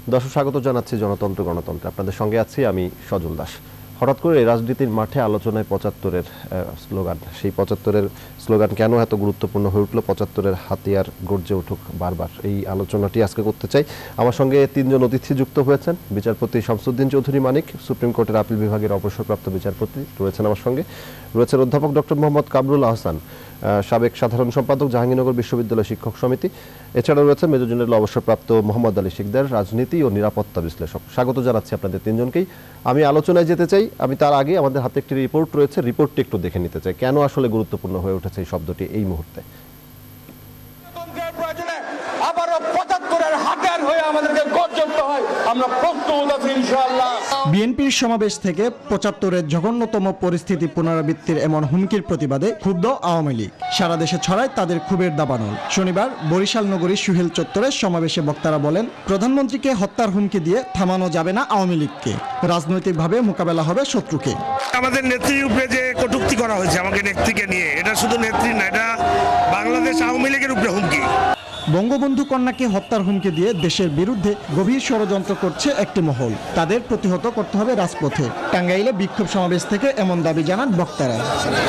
দর্শক স্বাগত জানাচ্ছি জনতন্ত্র গণতন্ত্রে। আপনাদের সঙ্গে আছি আমি সজল দাস। হঠাৎ করে রাজনীতির মাঠে আলোচনায় ৭৫-এর স্লোগান, সেই ৭৫-এর স্লোগান কেন এত গুরুত্বপূর্ণ হয়ে উঠল, ৭৫-এর হাতিয়ার গর্জে উঠুক বারবার, এই আলোচনাটি আজকে করতে চাই। আমার সঙ্গে তিনজন অতিথি যুক্ত হয়েছেন। বিচারপতি শামসুদ্দিন চৌধুরী মানিক, সুপ্রিম কোর্টের আপিল বিভাগের অবসরপ্রাপ্ত বিচারপতি রয়েছেন আমার সঙ্গে, রয়েছেন অধ্যাপক ডক্টর মোহাম্মদ কামরুল আহসান, সাবেক সাধারণ সম্পাদক জাহাঙ্গীরনগর বিশ্ববিদ্যালয় শিক্ষক সমিতি। এছাড়াও রয়েছেন মেজর জেনারেল অবসরপ্রাপ্ত মোহাম্মদ আলী শিকদার, রাজনীতি ও নিরাপত্তা বিশ্লেষক। স্বাগত জানাচ্ছি আপনাদের তিনজনকেই। আমি আলোচনায় যেতে চাই, আমি তার আগে আমাদের হাতে একটি রিপোর্ট রয়েছে, রিপোর্টটি একটু দেখে নিতে চাই কেন আসলে গুরুত্বপূর্ণ হয়ে উঠেছে এই শব্দটি এই মুহূর্তে। বিএনপির সমাবেশ থেকে ৭৫-এর জঘন্যতম পরিস্থিতি পুনরাবৃত্তির এমন হুমকির প্রতিবাদে ক্ষুব্ধ আওয়ামী লীগ। সারা দেশে ছড়ায় তাদের ক্ষোভের দাবানল। শনিবার বরিশাল নগরীর সুহেল চত্বরে সমাবেশে বক্তারা বলেন, প্রধানমন্ত্রীকে হত্যার হুমকি দিয়ে থামানো যাবে না আওয়ামী লীগকে, রাজনৈতিকভাবে মোকাবেলা হবে শত্রুকে। আমাদের নেত্রীর উপরে যে কটূক্তি করা হয়েছে আমাকে নেত্রীকে নিয়ে, এটা শুধু নেত্রী না, এটা বাংলাদেশ আওয়ামী লীগের উপরে হুমকি। বঙ্গবন্ধু কন্যাকে হত্যার হুমকি দিয়ে দেশের বিরুদ্ধে গভীর ষড়যন্ত্র করছে একটি মহল, তাদের প্রতিহত করতে হবে রাজপথে। টাঙ্গাইলে বিক্ষোভ সমাবেশ থেকে এমন দাবি জানান বক্তারা।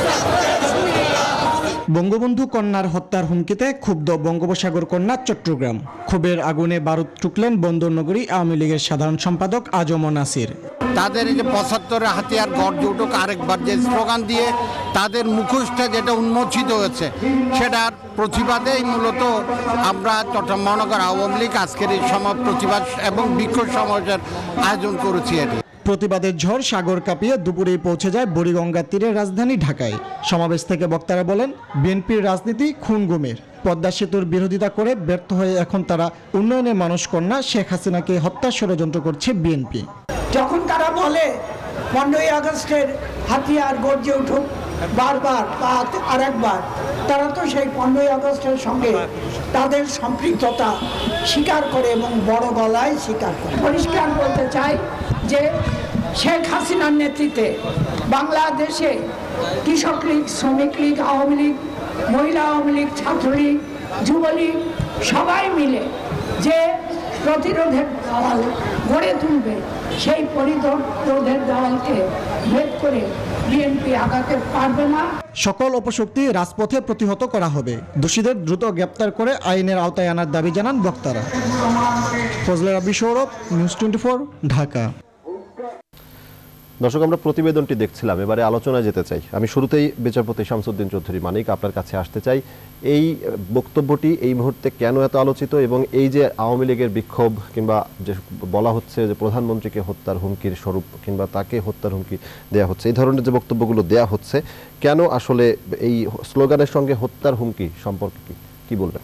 বঙ্গবন্ধু কন্যার হত্যার হুমকিতে ক্ষুব্ধ বঙ্গোপসাগর কন্যা চট্টগ্রাম। ক্ষোভের আগুনে বারুদ টুকলেন বন্দরনগরী আওয়ামী লীগের সাধারণ সম্পাদক আজম নাসির। তাদের এই যে ৭৫-এর হাতিয়ার গর্জে উঠুক আরেকবার যে স্লোগান দিয়ে তাদের মুখোশটা যেটা উন্মোচিত হয়েছে, সেটার প্রতিবাদেই মূলত আমরা চট্টগ্রাম মহানগর আওয়ামী লীগ আজকের এই প্রতিবাদ এবং বিক্ষোভ সমাবেশের আয়োজন করেছি। এটি প্রতিবাদের ঝড় সাগর কাঁপিয়ে দুপুরেই পৌঁছে যায় বুড়িগঙ্গার তীরের রাজধানী ঢাকায়। সমাবেশ থেকে বক্তারা বলেন, বিএনপির রাজনীতি খুন গুমের, পদ্মা সেতুর বিরোধিতা করে ব্যর্থ হয়ে এখন তারা উন্নয়নের মানুষ কন্যা শেখ হাসিনাকে হত্যার ষড়যন্ত্র করছে বিএনপি। যখন তারা বলে 15ই আগস্টের হাতিয়ার গর্জে উঠুক বারবার বা আরেকবার, তারা তো সেই 15ই আগস্টের সঙ্গে তাদের সম্পৃক্ততা স্বীকার করে এবং বড় গলায় স্বীকার করে। পরিষ্কার বলতে চাই যে শেখ হাসিনার নেতৃত্বে বাংলাদেশে কৃষক লীগ, শ্রমিক লীগ, আওয়ামী লীগ, মহিলা আওয়ামী লীগ, ছাত্রলীগ, যুবলীগ সবাই মিলে যে প্রতিরোধের দেওয়াল গড়ে তুলবে, সেই প্রতিরোধের দেওয়ালকে ভেদ করে বিএনপি আগাতে পারবে না। সকল অপশক্তি রাজপথে প্রতিহত করা হবে, দোষীদের দ্রুত গ্রেপ্তার করে আইনের আওতায় আনার দাবি জানান বক্তারা। ফজলে রাব্বি সৌরভ, নিউজ 24, ঢাকা। দর্শক, আমরা প্রতিবেদনটি দেখছিলাম, এবারে আলোচনায় যেতে চাই। আমি শুরুতেই বিচারপতি শামসুদ্দিন চৌধুরী মানিক আপনার কাছে আসতে চাই। এই বক্তব্যটি এই মুহূর্তে কেন এত আলোচিত, এবং এই যে আওয়ামী লীগের বিক্ষোভ কিংবা যে বলা হচ্ছে যে প্রধানমন্ত্রীকে হত্যার হুমকির স্বরূপ কিংবা তাকে হত্যার হুমকি দেয়া হচ্ছে, এই ধরনের যে বক্তব্যগুলো দেয়া হচ্ছে, কেন আসলে এই স্লোগানের সঙ্গে হত্যার হুমকি সম্পর্কে কি বলবেন?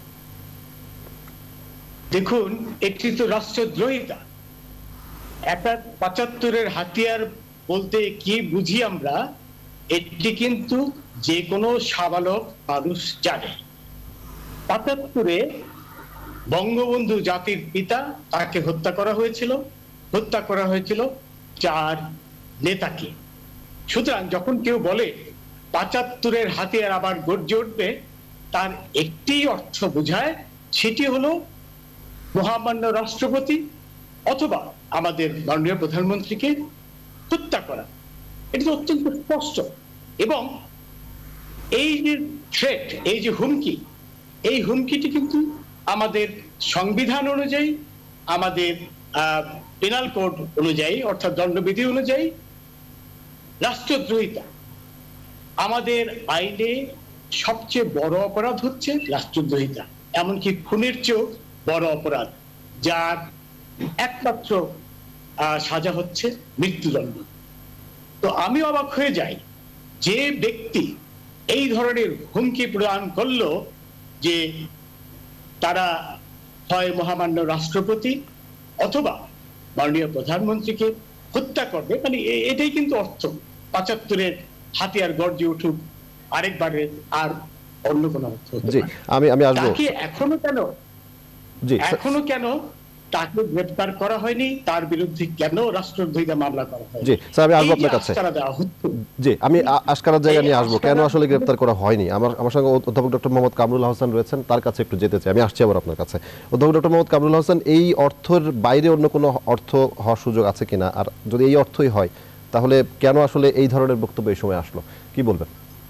দেখুন, একটি তো রাষ্ট্রদ্রোহিতা, একটা ৭৫-এর হাতিয়ার বলতে কি বুঝি আমরা, এটি কিন্তু যে কোনো সাবালক মানুষ জানে। ৭৫-এ বঙ্গবন্ধু জাতির পিতা, তাকে হত্যা করা হয়েছিল 4 নেতাকে। সুতরাং যখন কেউ বলে ৭৫-এর হাতিয়ার আবার গর্জে উঠবে, তার একটি অর্থ বোঝায়, সেটি হলো মহামান্য রাষ্ট্রপতি অথবা আমাদের মাননীয় প্রধানমন্ত্রীকে হত্যা করা। এটা অত্যন্ত স্পষ্ট। এবং এই যে থ্রেট, এই যে হুমকি, এই হুমকিটি কিন্তু আমাদের সংবিধান অনুযায়ী, আমাদের পেনাল কোড অনুযায়ী, অর্থাৎ দণ্ডবিধি অনুযায়ী রাষ্ট্রদ্রোহিতা। আমাদের আইনে সবচেয়ে বড় অপরাধ হচ্ছে রাষ্ট্রদ্রোহিতা, এমনকি খুনের চেয়েও বড় অপরাধ, যার একমাত্র সাজা হচ্ছে মৃত্যুদণ্ড। তো আমি অবাক হয়ে যাই যে ব্যক্তি এই ধরনের হুমকি প্রদান করলো যে তারা হয় মহামান্য রাষ্ট্রপতি অথবা মাননীয় প্রধানমন্ত্রীকে হত্যা করবে, মানে এটাই কিন্তু অর্থ ৭৫-এর হাতিয়ার গর্জে উঠুক আরেকবারের, আর অন্য কোনো অর্থ হতে পারে। আমি আসবো। এখনো কেন তাকে গ্রেফতার করা হয়নি, তার বিরুদ্ধে কেন রাষ্ট্রদ্রোহিতা মামলা করা হয়? জি স্যার, আমি আসবো আপনার কাছে। জি, আমি আশকারার জায়গা নিয়ে আসবো, কেন আসলে গ্রেফতার করা হয়নি। আমার সঙ্গে অধ্যাপক ডক্টর মোহাম্মদ কামরুল হাসান রয়েছেন, তার কাছে একটু যেতে চাই। আমি আসছি আবার আপনার কাছে। অধ্যাপক ডক্টর মোহাম্মদ কামরুল হাসান, এই অর্থের বাইরে অন্য কোনো অর্থ হওয়ার সুযোগ আছে কিনা, আর যদি এই অর্থই হয় তাহলে কেন আসলে এই ধরনের বক্তব্য এই সময় আসলো, কি বলবেন?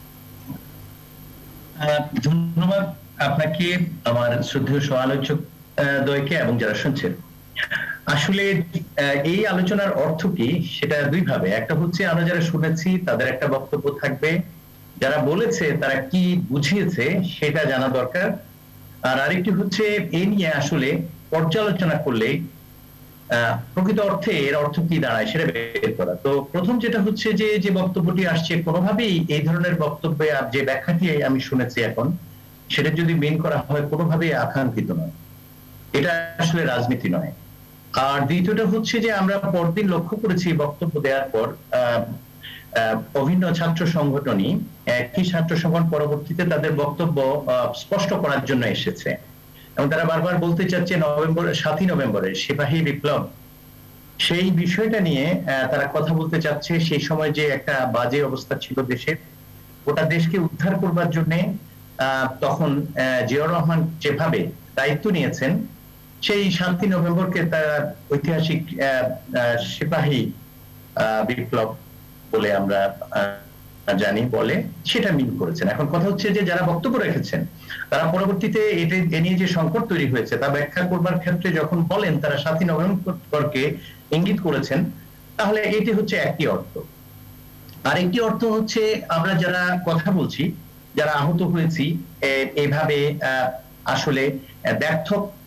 ধন্যবাদ আপনাকে, আমার শ্রদ্ধেয় সহ-আলোচক দ্বয়কে এবং যারা শুনছেন। আসলে এই আলোচনার অর্থ কি সেটা দুই ভাবে। একটা হচ্ছে আমরা যারা শুনেছি তাদের একটা বক্তব্য থাকবে, যারা বলেছে তারা কি বুঝিয়েছে সেটা জানা দরকার। আর আরেকটি হচ্ছে এই নিয়ে আসলে পর্যালোচনা করলে প্রকৃত অর্থে এর অর্থ কি দাঁড়ায় সেটা বের করা। তো প্রথম যেটা হচ্ছে যে বক্তব্যটি আসছে কোনোভাবেই এই ধরনের বক্তব্যে যে ব্যাখ্যাটি আমি শুনেছি এখন, সেটা যদি মেন করা হয় কোনোভাবেই আকাঙ্ক্ষিত নয়, এটা আসলে রাজনীতি নয়। আর দ্বিতীয়টা হচ্ছে যে আমরা পরদিন লক্ষ্য করেছি বক্তব্য দেওয়ার পর বিভিন্ন ছাত্র সংগঠনই একই ছাত্র সংগঠন পরবর্তীতে তাদের বক্তব্য স্পষ্ট করার জন্য এসেছে এবং তারা বারবার বলতে চাচ্ছে 7ই নভেম্বরের সিপাহী বিপ্লব, সেই বিষয়টা নিয়ে তারা কথা বলতে চাচ্ছে। সেই সময় যে একটা বাজে অবস্থা ছিল দেশের, গোটা দেশকে উদ্ধার করবার জন্য তখন জিয়াউর রহমান যেভাবে দায়িত্ব নিয়েছেন, সেই 7ই নভেম্বরকে তারা ঐতিহাসিক সিপাহী বিপ্লব বলে আমরা জানি বলে, সেটা মিন করেছেন। এখন কথা হচ্ছে যে যারা বক্তব্য রেখেছেন তারা পরবর্তীতে এ নিয়ে যে সংকট তৈরি হয়েছে তা ব্যাখ্যা করবার ক্ষেত্রে যখন বলেন তারা 7ই নভেম্বরকে ইঙ্গিত করেছেন, তাহলে এটি হচ্ছে একটি অর্থ। আর একটি অর্থ হচ্ছে আমরা যারা কথা বলছি, যারা আহত হয়েছি, এইভাবে আসলে ব্যর্থ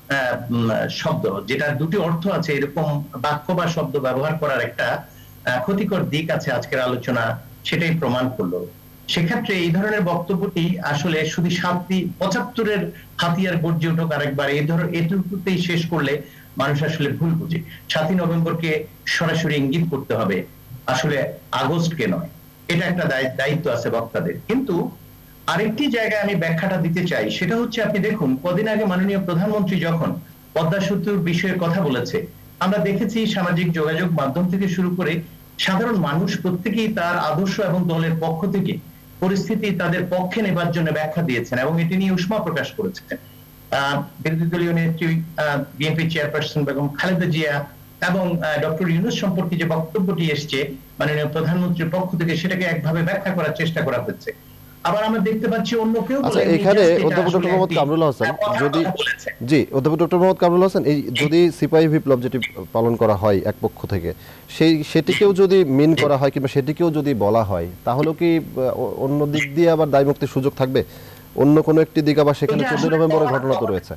শব্দ, যেটা দুটি অর্থ আছে, এরকম বাক্য বা শব্দ ব্যবহার করার একটা ক্ষতিকর দিক আছে আজকের আলোচনা, সেটাই প্রমাণ করলো। সেক্ষেত্রে এই ধরনের বক্তব্যটি আসলে শুধু 75-এর হাতিয়ার গর্জে উঠুক আরেকবার এই ধরনের এটুকুতেই শেষ করলে মানুষ আসলে ভুল বুঝে। 7ই নভেম্বরকে সরাসরি ইঙ্গিত করতে হবে, আসলে আগস্টকে নয়। এটা একটা দায়িত্ব আছে বক্তাদের। কিন্তু আরেকটি জায়গায় আমি ব্যাখ্যাটা দিতে চাই, সেটা হচ্ছে আপনি দেখুন কদিন আগে মাননীয় প্রধানমন্ত্রী যখন পদ্মা সেতুর বিষয়ে কথা বলেছে, আমরা দেখেছি সামাজিক যোগাযোগ মাধ্যম থেকে শুরু করে সাধারণ মানুষ প্রত্যেকেই তার আদর্শ এবং দলের পক্ষ থেকে পরিস্থিতি তাদের পক্ষে নেবার জন্য ব্যাখ্যা দিয়েছেন এবং এটি নিয়ে উষ্মা প্রকাশ করেছেন। বিরোধী দলীয় নেত্রী বিএনপি চেয়ারপারসন বেগম খালেদা জিয়া এবং ডক্টর ইউনূস সম্পর্কে যে বক্তব্যটি এসছে মাননীয় প্রধানমন্ত্রীর পক্ষ থেকে, সেটাকে একভাবে ব্যাখ্যা করার চেষ্টা করা হচ্ছে। আবার আমরা দেখতে পাচ্ছি অন্য কেউ। আচ্ছা, এখানে অধ্যাপক ডক্টর মোহাম্মদ কামরুল হাসান, যদি অধ্যাপক ডক্টর মোহাম্মদ কামরুল হাসান, এই যদি সিপাহী বিপ্লব যেটি পালন করা হয় এক পক্ষ থেকে, সেটিকেও যদি মিন করা হয় কিংবা সেটিকেও যদি বলা হয়, তাহলে কি অন্য দিক দিয়ে আবার দায়মুক্তির সুযোগ থাকবে? অন্য কোনো একটি দিক আবার সেখানে 14 নভেম্বরের ঘটনা তো রয়েছে।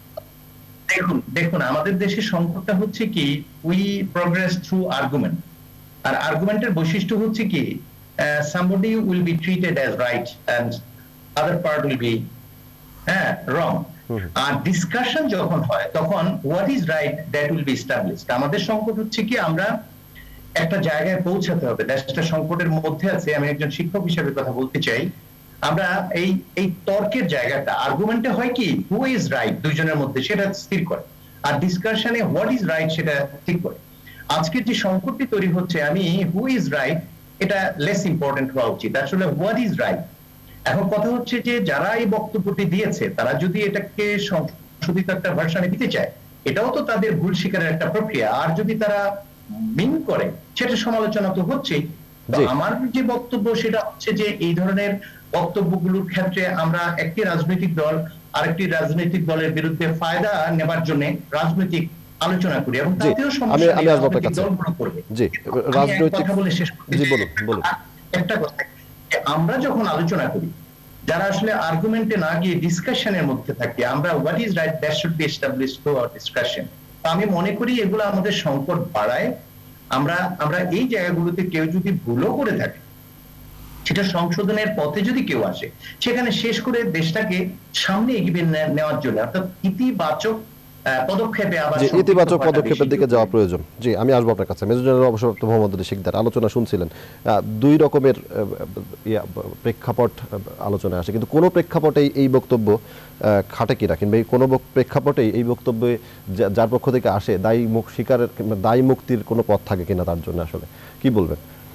দেখুন আমাদের দেশের সংকটটা হচ্ছে কি, উই প্রোগ্রেস থ্রু আর্গুমেন্ট। আর আর্গুমেন্টের বৈশিষ্ট্য হচ্ছে কি, somebody will be treated as right and other part will be wrong. আর ডিসকাশন যখন হয় তখন what is right that will be established. আমাদের সংকট হচ্ছে কি, আমরা একটা জায়গায় পৌঁছাতে হবে, দেশটা সংকটের মধ্যে আছে। আমি একজন শিক্ষক হিসেবে কথা বলতে চাই, আমরা এই তর্কের জায়গাটা আর্গুমেন্টে হয় কি, হু ইজ রাইট দুইজনের মধ্যে, সেটা স্থির করে, আর ডিসকাশনে হোয়াট ইজ রাইট সেটা ঠিক করে। আজকের যে সংকটটি তৈরি হচ্ছে, আমি হু ইজ রাইট এটা লেস ইম্পর্টেন্ট হওয়া উচিত, আসলে হোয়াট ইজ রাইট। এখন কথা হচ্ছে যে যারা এই বক্তব্যটি দিয়েছে তারা যদি এটাকে সংশোধিত একটা ভার্সনে দিতে চায়, এটাও তো তাদের ভুল স্বীকারের একটা প্রক্রিয়া। আর যদি তারা মিন করে, সেটা সমালোচনা তো হচ্ছেই। আমার যে বক্তব্য সেটা হচ্ছে যে এই ধরনের বক্তব্যগুলোর ক্ষেত্রে আমরা একটি রাজনৈতিক দল আরেকটি রাজনৈতিক দলের বিরুদ্ধে ফায়দা নেবার জন্য রাজনৈতিক আলোচনা করি এবং তাতেও সমস্যা নেই, দলগুলো করবে। জি, রাজনৈতিক কথা বলে শেষ করি। জি, বলুন। একটা কথা, আমরা যখন আলোচনা করি, যারা আসলে আর্গুমেন্টে না গিয়ে ডিসকাশনের মধ্যে থাকি, আমরা what is right that should be established through our discussion. আমি মনে করি এগুলো আমাদের সংকট বাড়ায়। আমরা এই জায়গাগুলোতে কেউ যদি ভুলও করে থাকে, সেটা সংশোধনের পথে যদি কেউ আসে, সেখানে শেষ করে দেশটাকে সামনে এগিয়ে নেওয়ার জন্য, অর্থাৎ ইতিবাচক পদক্ষেপে আবার ইতিবাচক পদক্ষেপের দিকে যাওয়া প্রয়োজন। জি, আমি আসবো আপনার কাছে। মেজর জেনারেল অবসরপ্রাপ্ত মোহাম্মদ আলী শিকদার আলোচনা শুনছিলেন, দুই রকমের প্রেক্ষাপট আলোচনায় আসে, কিন্তু কোনো প্রেক্ষাপটেই এই বক্তব্য খাটে কিনা, কিংবা কোনো প্রেক্ষাপটেই এই বক্তব্যে যার পক্ষ থেকে আসে দায়ী মুক্তির কোনো পথ থাকে কিনা তার জন্য আসলে কি বলবেন?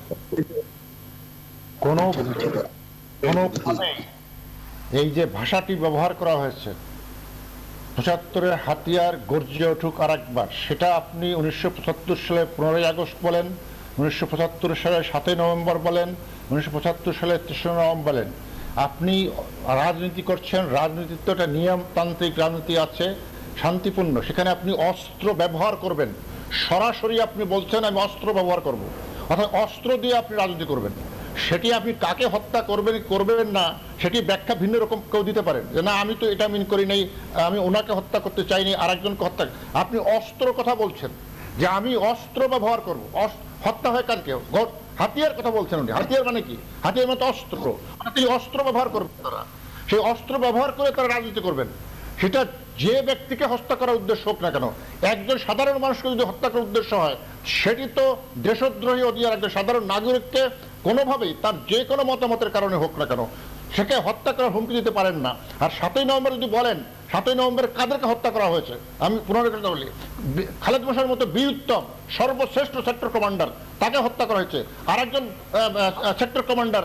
এই যে ভাষাটি ব্যবহার করা হয়েছে ৭৫-এর হাতিয়ার গর্জে উঠুক আরেকবার, সেটা আপনি ১৯৭৫ সালে ১৫ই আগস্ট বলেন, ১৯৭৫ সালে ৭ই নভেম্বর বলেন, ১৯৭৫ সালে ৩রা নভেম্বর বলেন, আপনি রাজনীতি করছেন। রাজনীতির তো একটা নিয়মতান্ত্রিক রাজনীতি আছে, শান্তিপূর্ণ। সেখানে আপনি অস্ত্র ব্যবহার করবেন, সরাসরি আপনি বলছেন আমি অস্ত্র ব্যবহার করব, অর্থাৎ অস্ত্র দিয়ে আপনি রাজনীতি করবেন। সেটি আপনি কাকে হত্যা করবেন না সেটি ব্যাখ্যা ভিন্ন রকম কেউ দিতে পারেন, যে না আমি তো এটা মিন করি নাই, আমি ওনাকে হত্যা করতে চাইনি, আরেকজনকে হত্যা। আপনি অস্ত্র কথা বলছেন যে আমি অস্ত্র ব্যবহার করব, হত্যা হয় কালকে হাতিয়ার কথা বলছেন উনি। হাতিয়ার মানে কি? হাতিয়ার মানে অস্ত্র, তিনি অস্ত্র ব্যবহার করবেন। তারা সেই অস্ত্র ব্যবহার করে তারা রাজনীতি করবেন। সেটা যে ব্যক্তিকে হত্যা করার উদ্দেশ্য হোক না কেন, একজন সাধারণ মানুষকে যদি হত্যা করার উদ্দেশ্য হয় সেটি তো দেশদ্রোহী অধিকার। একজন সাধারণ নাগরিককে কোনোভাবেই তার যে কোনো মতামতের কারণে হোক না কেন সেকে হত্যা করার হুমকি দিতে পারেন না। আর ৭ই নভেম্বর যদি বলেন ৭ই নভেম্বর কাদেরকে হত্যা করা হয়েছে, আমি পুনরাবৃত্তি বলি, খালেদ মোশাররফের মতো বীরুত্তম সর্বশ্রেষ্ঠ সেক্টর কমান্ডার তাকে হত্যা করা হয়েছে। আর একজন সেক্টর কমান্ডার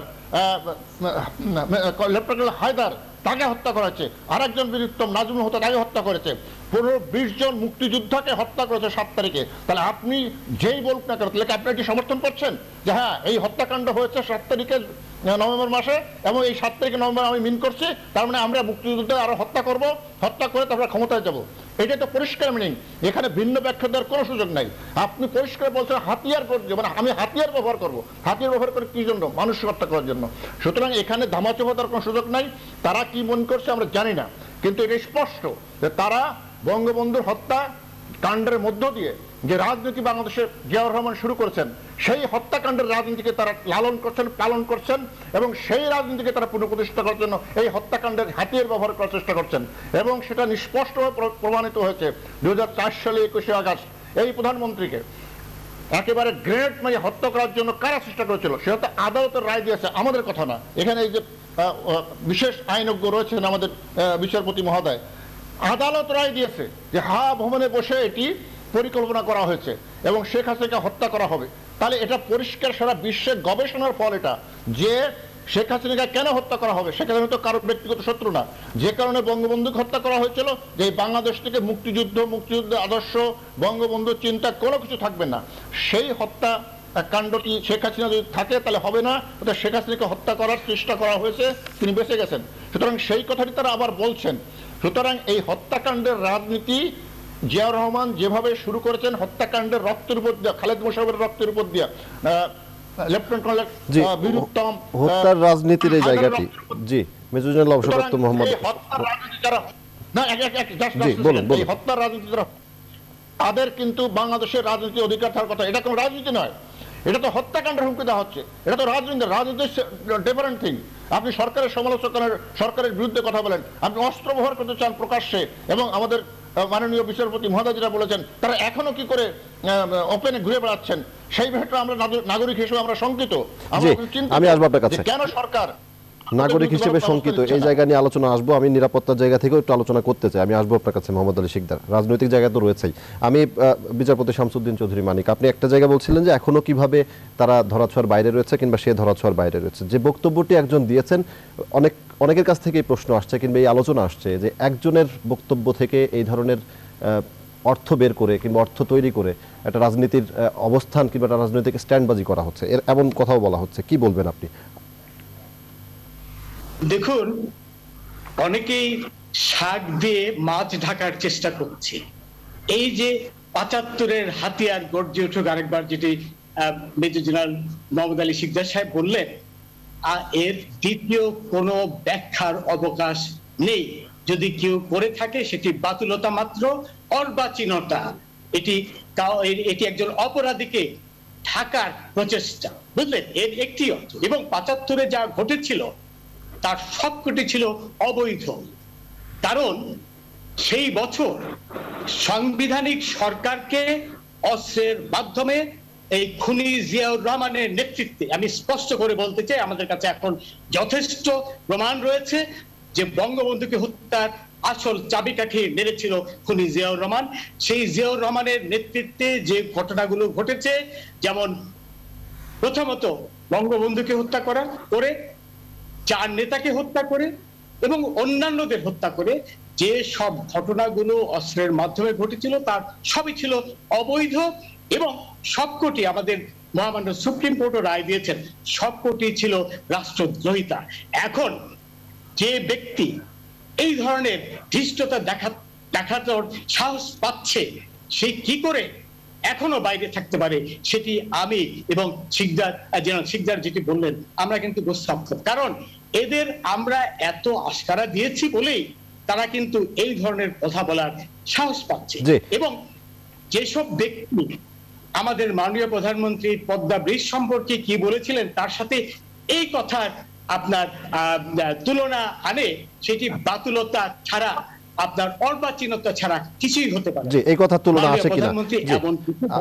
লেফটেন্যান্ট হায়দার তাকে হত্যা করা হয়েছে। আর একজন বীরুত্তম নাজমুল হোতা তাকে হত্যা করেছে। ১৫-২০ জন মুক্তিযোদ্ধাকে হত্যা করেছে ৭ তারিখে। তাহলে আপনি যেই বলুন না কেন, তাহলে আপনি কি সমর্থন করছেন যে হ্যাঁ এই হত্যাকাণ্ড হয়েছে ৭ তারিখে নভেম্বর মাসে এবং এই ৭ তারিখে নভেম্বর আমি মিন করছি, তার মানে আমরা মুক্তিযুদ্ধ আরো হত্যা করব, হত্যা করে তারপরে ক্ষমতায় যাব? এটা তো পরিষ্কার মিনিং। এখানে ভিন্ন ব্যাখ্যা দেওয়ার কোনো সুযোগ নাই। আপনি পরিষ্কার বলছেন হাতিয়ার করছে, মানে আমি হাতিয়ার ব্যবহার করব। হাতিয়ার ব্যবহার করে কি জন্য? মানুষ হত্যা করার জন্য। সুতরাং এখানে ধামাচাপা দেওয়ার কোনো সুযোগ নাই। তারা কি মনে করছে আমরা জানি না, কিন্তু এটা স্পষ্ট যে তারা বঙ্গবন্ধুর হত্যা কাণ্ডের মধ্য দিয়ে যে রাজনীতি বাংলাদেশে জিয়াউর রহমান শুরু করেছেন, সেই হত্যাকাণ্ডের রাজনীতিকে তারা লালন করছেন, পালন করছেন, এবং সেই রাজনীতিকে তারা পুনঃপ্রতিষ্ঠা করার জন্য এই হত্যাকাণ্ডের হাতিয়ার ব্যবহার করার চেষ্টা করছেন। এবং সেটা নিষ্পষ্টভাবে প্রমাণিত হয়েছে ২০০৪ সালে ২১শে আগস্ট এই প্রধানমন্ত্রীকে একেবারে গ্রেনেড মেরে হত্যা করার জন্য কারা চেষ্টা করেছিল সেটা তো আদালতের রায় দিয়েছে, আমাদের কথা না। এখানে এই যে বিশেষ আইনজ্ঞ রয়েছেন আমাদের বিচারপতি মহোদয়, আদালত রায় দিয়েছে যে ভবনে বসে এটি পরিকল্পনা করা হয়েছে এবং শেখ হাসিনাকে হত্যা করা হবে। তাহলে এটা পরিষ্কার সারা বিশ্বের গবেষণার ফল এটা, যে শেখ হাসিনাকে কেন হত্যা করা হবে? শেখ হাসিনা তো কারোর ব্যক্তিগত শত্রু না। যে কারণে বঙ্গবন্ধুকে হত্যা করা হয়েছিল, যে বাংলাদেশ থেকে মুক্তিযুদ্ধের আদর্শ, বঙ্গবন্ধুর চিন্তা কোনো কিছু থাকবে না। সেই হত্যা কাণ্ডটি শেখ হাসিনা যদি থাকে তাহলে হবে না, ওটা শেখ হাসিনাকে হত্যা করার চেষ্টা করা হয়েছে, তিনি বেঁচে গেছেন। সুতরাং সেই কথাটি তারা আবার বলছেন। সুতরাং এই হত্যাকাণ্ডের রাজনীতি জিয়াউর রহমান যেভাবে শুরু করেছেন, হত্যাকাণ্ডের রক্তের উপর দিয়া, খালেদ মোশাররফের রক্তের উপর দিয়া, লেফটেন্যান্ট কর্নেল বীরুত্তম হত্যার রাজনীতির এই জায়গাটি, জি মেজর জেনারেল অবসরপ্রাপ্ত মোহাম্মদ হত্যার রাজনীতি যারা এই হত্যার রাজনীতি যারা, তাদের কিন্তু বাংলাদেশের রাজনীতি অধিকার থাকার কথা। এটা কোনো রাজনীতি নয়, এটা তো হত্যাকাণ্ডের হুমকি দেওয়া হচ্ছে। এটা তো রাজনীতি, রাজনীতি ডিফারেন্ট থিং। আপনি সরকারের সমালোচনার, সরকারের বিরুদ্ধে কথা বলেন, আপনি অস্ত্র ব্যবহার করতে চান প্রকাশ্যে, এবং আমাদের মাননীয় বিচারপতি মহোদয় যেটা বলেছেন, তারা এখনো কি করে ওপেনে ঘুরে বেড়াচ্ছেন, সেই বিষয়টা আমরা নাগরিক হিসেবে আমরা শঙ্কিত। আমি আসবো আপনার কাছে, কেন সরকার নাগরিক হিসেবে শঙ্কিত, এই জায়গা নিয়ে আলোচনা আসবো। আমি নিরাপত্তার জায়গা থেকেও একটু আলোচনা করতে চাই, আমি আসবো আপনার কাছে মোহাম্মদ আলী শিকদার। রাজনৈতিক জায়গা তো রয়েছেই। আমি বিচারপতি শামসুদ্দিন চৌধুরী মানিক, আপনি একটা জায়গা বলছিলেন যে এখনো কিভাবে তারা ধরাছোঁয়ার বাইরে রয়েছে কিংবা সে ধরাছোঁয়ার বাইরে রয়েছে। যে বক্তব্যটি একজন দিয়েছেন, অনেকের কাছ থেকে এই প্রশ্ন আসছে কিংবা এই আলোচনা আসছে যে একজনের বক্তব্য থেকে এই ধরনের অর্থ বের করে কিংবা অর্থ তৈরি করে একটা রাজনীতির অবস্থান কিংবা একটা রাজনৈতিক স্ট্যান্ডবাজি করা হচ্ছে, এমন কথাও বলা হচ্ছে। কি বলবেন আপনি? দেখুন, অনেকেই শাক দিয়ে মাছ ঢাকার চেষ্টা করছে। এই যে ৭৫-এর হাতিয়ার গর্জে উঠুক আরেকবার, যেটি মেজর জেনারেল মোহাম্মদ আলী শিকদার সাহেব বললেন, এর দ্বিতীয় কোনো ব্যাখ্যার অবকাশ নেই। যদি কেউ করে থাকে সেটি বাতুলতা মাত্র, অর্বাচীনতা। এটি একজন অপরাধীকে ঢাকার প্রচেষ্টা, বুঝলেন, এর একটি অর্থ। এবং ৭৫-এ যা ঘটেছিল তার সবকটি ছিল অবৈধ। কারণ সেই বছর সাংবিধানিক সরকারকে অস্ত্রের মাধ্যমে এই খুনি জিয়াউর রহমানের নেতৃত্বে, আমি স্পষ্ট করে বলতে চাই, আমাদের কাছে এখন যথেষ্ট প্রমাণ রয়েছে যে বঙ্গবন্ধুকে হত্যার আসল চাবিকাঠি নেড়েছিল খুনি জিয়াউর রহমান। সেই জিয়াউর রহমানের নেতৃত্বে যে ঘটনাগুলো ঘটেছে, যেমন প্রথমত বঙ্গবন্ধুকে হত্যা করে, 4 নেতাকে হত্যা করে এবং অন্যান্যদের হত্যা করে, যে সব ঘটনাগুলো অস্ত্রের মাধ্যমে ঘটেছিল তার সবই ছিল অবৈধ এবং সবকটি, আমাদের মহামান্য সুপ্রিম কোর্টও রায় দিয়েছেন, সবকটি ছিল রাষ্ট্রদ্রোহিতা। এখন যে ব্যক্তি এই ধরনের ধৃষ্টতা দেখাতে সাহস পাচ্ছে, সে কি করে এখনো বাইরে থাকতে পারে, সেটি আমি এবং শিকদার যেটি বললেন, আমরা কিন্তু গোস্বাক্ষ। কারণ এদের আমরা এত আশকারা দিয়েছি বলেই তারা কিন্তু এই ধরনের কথা বলার সাহস পাচ্ছে। এবং যেসব ব্যক্তি আমাদের মাননীয় প্রধানমন্ত্রী পদ্মা ব্রিজ সম্পর্কে কি বলেছিলেন তার সাথে এই কথার আপনার তুলনা আনে, সেটি বাতুলতা ছাড়া, আপনার অর্বাচীনতা ছাড়া কিছুই হতে পারে না। এই কথা তুলনা আসে কিনা, এমন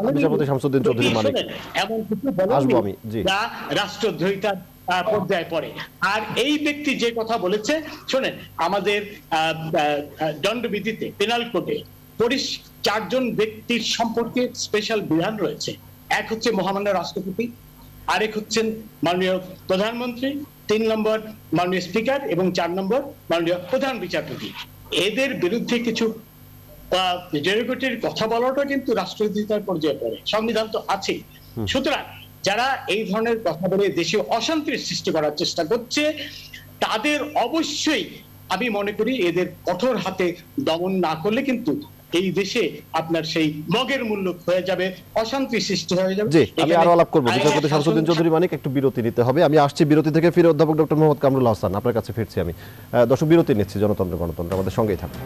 কিছু বলেন যা রাষ্ট্রদ্রোহিতার পর্যায়ে পড়ে। আর এই ব্যক্তি যে কথা বলেছে, শোনেন, আমাদের দণ্ডবিধিতে, পেনাল কোডে 4 জন ব্যক্তির সম্পর্কে স্পেশাল বিধান রয়েছে। এক হচ্ছে মহামান্য রাষ্ট্রপতি, আরেক হচ্ছেন মাননীয় প্রধানমন্ত্রী, 3 নম্বর মাননীয় স্পিকার এবং 4 নম্বর মাননীয় প্রধান বিচারপতি। এদের বিরুদ্ধে কিছু ডেরোগেটরি কথা বলাটা কিন্তু রাষ্ট্রদ্রোহিতার পর্যায়ে পড়ে, সংবিধান তো আছে। সুতরাং যারা এই ধরনের কথা বলে দেশে অশান্তির সৃষ্টি করার চেষ্টা করছে, তাদের অবশ্যই আমি মনে করি এদের কঠোর হাতে দমন না করলে কিন্তু এই দেশে আপনার সেই মগের মূল্য হয়ে যাবে, অশান্তি সৃষ্টি হয়ে যাবে। আমি আরো আলাপ করব বিচারপতি শামসুদ্দিন চৌধুরী মানিক, একটু বিরতি নিতে হবে। আমি আসছি বিরতি থেকে ফিরে অধ্যাপক ডক্টর মোহাম্মদ কামরুল হাসান আপনার কাছে ফিরছি আমি। দর্শক, বিরতি নিচ্ছি, জনতন্ত্র গণতন্ত্র, আমাদের সঙ্গেই থাকুন।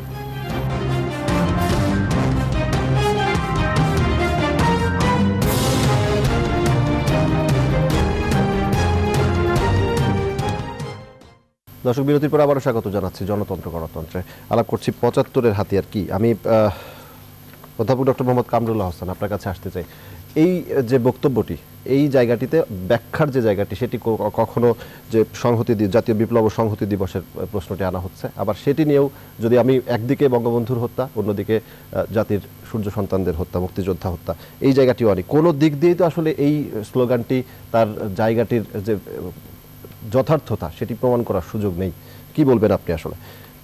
দর্শক, বিরতির পর আবারও স্বাগত জানাচ্ছি জনতন্ত্র গণতন্ত্রে। আলাপ করছি 75-এর হাতিয়ার কি। আমি অধ্যাপক ডক্টর মোহাম্মদ কামরুল হাসান আপনার কাছে আসতে চাই। এই যে বক্তব্যটি, এই জায়গাটিতে ব্যাখ্যার যে জায়গাটি, সেটি কখনো যে জাতীয় বিপ্লব ও সংহতি দিবসের প্রশ্নটি আনা হচ্ছে, আবার সেটি নিয়েও যদি আমি একদিকে বঙ্গবন্ধুর হত্যা, অন্যদিকে জাতির সূর্য সন্তানদের হত্যা, মুক্তিযোদ্ধা হত্যা, এই জায়গাটিও আনি। কোনো দিক দিয়েই তো আসলে এই স্লোগানটি তার জায়গাটির যে যথার্থতা সেটি প্রমাণ করার সুযোগ নেই। কি বলবেন আপনি আসলে?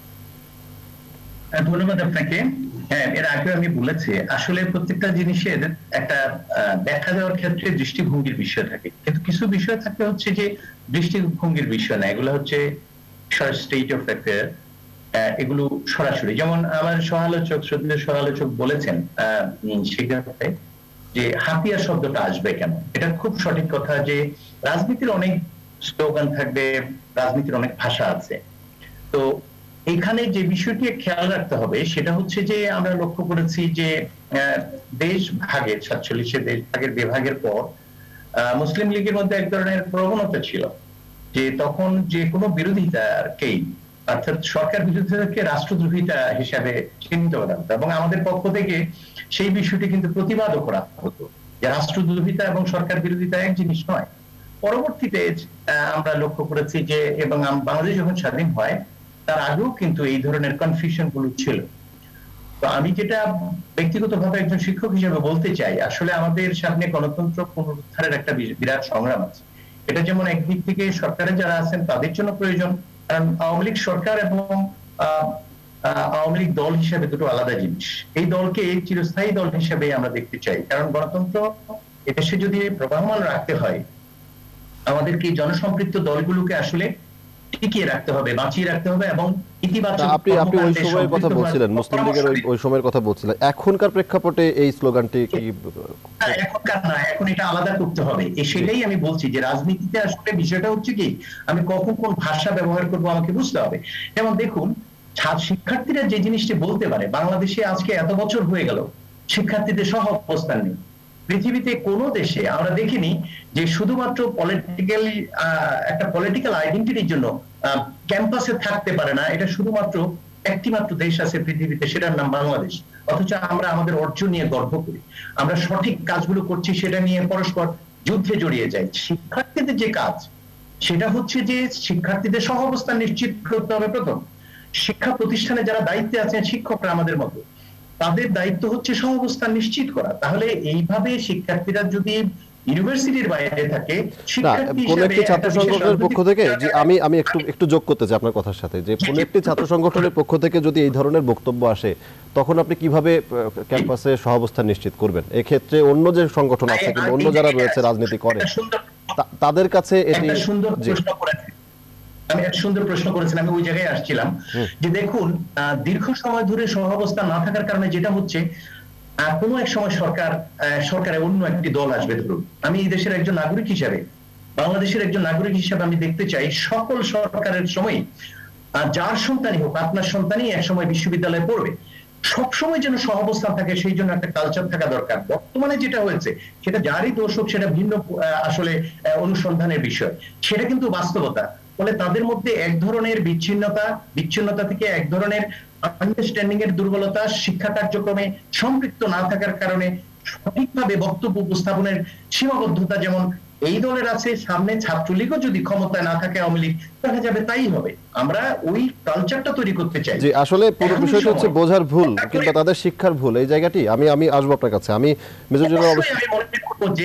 ধন্যবাদ আপনাকে। হ্যাঁ, এর আগে আমি বলেছি আসলে প্রত্যেকটা জিনিসের একটা ব্যাখ্যা দেওয়ার ক্ষেত্রে দৃষ্টিভঙ্গির বিষয় থাকে, কিন্তু কিছু বিষয় থাকে হচ্ছে যে দৃষ্টিভঙ্গির বিষয় না, এগুলো হচ্ছে স্টেট অফ অ্যাফেয়ার, এগুলো সরাসরি। যেমন আমার শ্রদ্ধেয় সহালোচক বলেছেন সেক্ষেত্রে যে হাতিয়ার শব্দটা আসবে কেন, এটা খুব সঠিক কথা যে রাজনীতির অনেক স্লোগান থাকবে, রাজনীতির অনেক ভাষা আছে। তো এখানে যে বিষয়টি খেয়াল রাখতে হবে সেটা হচ্ছে যে আমরা লক্ষ্য করেছি যে দেশ ভাগের 47-এ দেশ ভাগের বিভাগের পর মুসলিম লীগের মধ্যে এক ধরনের প্রবণতা ছিল যে তখন যে কোনো বিরোধিতাকেই, অর্থাৎ সরকার বিরোধিতাকে রাষ্ট্রদ্রোহিতা হিসাবে চিহ্নিত করা হতো এবং আমাদের পক্ষ থেকে সেই বিষয়টি কিন্তু প্রতিবাদও করা হতো যে রাষ্ট্রদ্রোহিতা এবং সরকার বিরোধিতা এক জিনিস নয়। পরবর্তীতে আমরা লক্ষ্য করেছি যে, এবং বাংলাদেশ যখন স্বাধীন হয় তার আগেও কিন্তু এই ধরনের কনফিউশন গুলো ছিল। তো আমি যেটা ব্যক্তিগতভাবে একজন শিক্ষক হিসেবে বলতে চাই, আসলে আমাদের সামনে গণতন্ত্র পুনরুদ্ধারের একটা বিরাট সংগ্রাম আছে। এটা যেমন একদিক থেকে সরকারে যারা আছেন তাদের জন্য প্রয়োজন, কারণ আওয়ামী লীগ সরকার এবং আওয়ামী লীগ দল হিসেবে দুটো আলাদা জিনিস। এই দলকে চিরস্থায়ী দল হিসেবে আমরা দেখতে চাই, কারণ গণতন্ত্র এদেশে যদি প্রবাহমান রাখতে হয় আমাদেরকে জনসম্পৃক্ত দলগুলোকে আসলে টিকিয়ে রাখতে হবে, বাঁচিয়ে রাখতে হবে এবং ইতিবাচক। আপনি ওই সময়ের কথা বলছিলেন, মুসলিম লীগের ওই সময়ের কথা বলছিলেন, এখনকার প্রেক্ষাপটে এই স্লোগানটি কি? এখনকার না, এখন এটা আলাদা করতে হবে। সেটাই আমি বলছি যে রাজনীতিতে আসলে বিষয়টা হচ্ছে কি, আমি কখন কোন ভাষা ব্যবহার করবো আমাকে বুঝতে হবে। যেমন দেখুন, শিক্ষার্থীরা যে জিনিসটি বলতে পারে, বাংলাদেশে আজকে এত বছর হয়ে গেল শিক্ষার্থীদের সহ অবস্থান নেই। পৃথিবীতে কোনো দেশে আমরা দেখিনি যে শুধুমাত্র পলিটিক্যাল আইডেন্টিটির জন্য ক্যাম্পাসে থাকতে পারে না, এটা শুধুমাত্র একটি মাত্র দেশ আছে পৃথিবীতে, সেটার নাম বাংলাদেশ। অথচ আমরা আমাদের অর্জন নিয়ে গর্ব করি, আমরা সঠিক কাজগুলো করছি সেটা নিয়ে পরস্পর যুদ্ধে জড়িয়ে যাই। শিক্ষার্থীদের যে কাজ সেটা হচ্ছে যে শিক্ষার্থীদের সহাবস্থান নিশ্চিত করতে হবে। প্রথম, শিক্ষা প্রতিষ্ঠানে যারা দায়িত্বে আছেন শিক্ষকরা আমাদের মতো, তাদের দায়িত্ব হচ্ছে সহাবস্থান নিশ্চিত করা। তাহলে এইভাবে শিক্ষার্থীরা যদি ইউনিভার্সিটির বাইরে থাকে, কোন একটি ছাত্র সংগঠনের পক্ষ থেকে, যে আমি একটু যোগ করতে চাই আপনার কথার সাথে, যে কোন একটি ছাত্র সংগঠনের পক্ষ থেকে যদি এই ধরনের বক্তব্য আসে, তখন আপনি কিভাবে ক্যাম্পাসে সহাবস্থান নিশ্চিত করবেন? এই ক্ষেত্রে অন্য যে সংগঠন আছে কিংবা অন্য যারা রয়েছে রাজনীতি করে তাদের কাছে এটি সুন্দর প্রশ্ন করেছেন। আমি এক সুন্দর প্রশ্ন করেছেন, আমি ওই জায়গায় আসছিলাম যে দেখুন, দীর্ঘ সময় ধরে সহাবস্থান না থাকার কারণে যেটা হচ্ছে, কোনো এক সময় সরকারে অন্য একটি দল আসবে। ধরুন আমি এই দেশের একজন নাগরিক হিসাবে, বাংলাদেশের একজন নাগরিক হিসাবে আমি দেখতে চাই সকল সরকারের সময় যার সন্তানই হোক, আপনার সন্তানই এক সময় বিশ্ববিদ্যালয়ে পড়বে, সবসময় যেন সহাবস্থান থাকে, সেই জন্য একটা কালচার থাকা দরকার। বর্তমানে যেটা হয়েছে সেটা যারই দোষ হোক, সেটা ভিন্ন আসলে অনুসন্ধানের বিষয়, সেটা কিন্তু বাস্তবতা। ফলে তাদের মধ্যে এক ধরনের বিচ্ছিন্নতা থেকে এক ধরনের আন্ডারস্ট্যান্ডিং এর দুর্বলতা, শিক্ষা কার্যক্রমে সম্পৃক্ত না থাকার কারণে সঠিকভাবে বক্তব্য উপস্থাপনের সীমাবদ্ধতা যেমন এই দলের আছে, সামনে ছাত্রলীগও যদি ক্ষমতায় না থাকে, আওয়ামী লীগ, দেখা যাবে তাই হবে। আমরা ওই কালচারটা তৈরি করতে চাই। জি, আসলে পুরো বিষয়টা হচ্ছে বোঝার ভুল কিংবা তাদের শিক্ষার ভুল, এই জায়গাটি আমি আসবো আপনার কাছে। আমি মেজর জেনারেল যে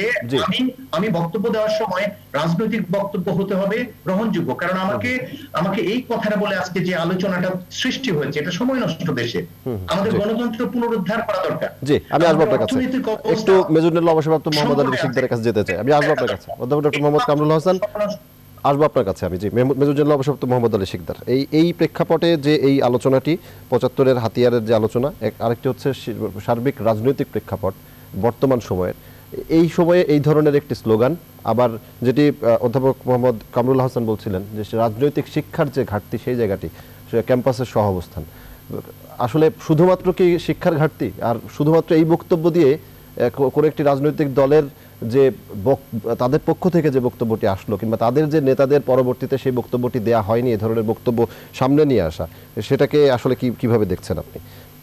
আমি বক্তব্য দেওয়ার সময় রাজনৈতিক বক্তব্য হতে হবে গ্রহণযোগ্য, কারণ আমাকে এই কথাটা বলে আজকে যে আলোচনাটা সৃষ্টি হয়েছে, এটা সময় নষ্ট দেশে। আমাদের গণতন্ত্র পুনরুদ্ধার করা দরকার। জি, আমি আসবো আপনার কাছে। একটু মেজর জেনারেল অবসরপ্রাপ্ত মোহাম্মদ আলী শিকদারের কাছে যেতে চাই। আমি আসবো আপনার কাছে। অধ্যাপক ডক্টর মোহাম্মদ কামরুল হাসান, আসবো আপনার কাছে আমি। জি, মেজর জেনারেল অবসরপ্রাপ্ত মোহাম্মদ আলী শিকদার, এই প্রেক্ষাপটে যে এই আলোচনাটি ৭৫-এর হাতিয়ারের যে আলোচনা, আরেকটি হচ্ছে সার্বিক রাজনৈতিক প্রেক্ষাপট বর্তমান সময়ের, এই সময়ে এই ধরনের একটি স্লোগান, আবার যেটি অধ্যাপক মোহাম্মদ কামরুল হাসান বলছিলেন যে রাজনৈতিক শিক্ষার যে ঘাটতি, সেই জায়গাটি ক্যাম্পাসের সহাবস্থান, আসলে শুধুমাত্র কি শিক্ষার ঘাটতি? আর শুধুমাত্র এই বক্তব্য দিয়ে কোন একটি রাজনৈতিক দলের যে তাদের পক্ষ থেকে যে বক্তব্যটি আসলো কিংবা তাদের যে নেতাদের পরবর্তীতে সেই বক্তব্যটি দেয়া হয়নি, এই ধরনের বক্তব্য সামনে নিয়ে আসা, সেটাকে আসলে কিভাবে দেখছেন আপনি?